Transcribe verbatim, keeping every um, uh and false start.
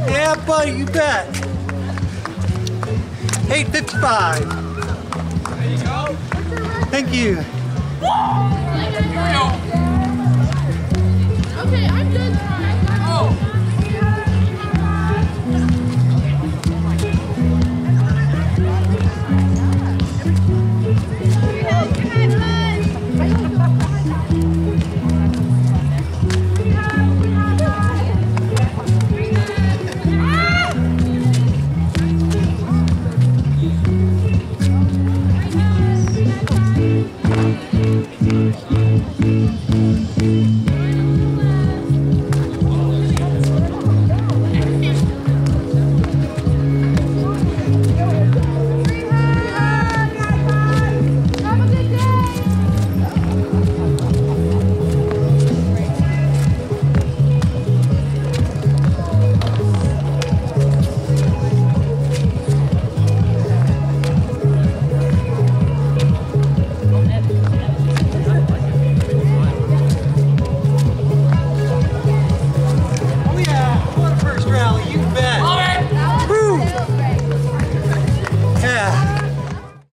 Yeah, buddy, you bet. eight fifty-five. There you go. Thank you. Here we go. Okay, I'm good. Oh.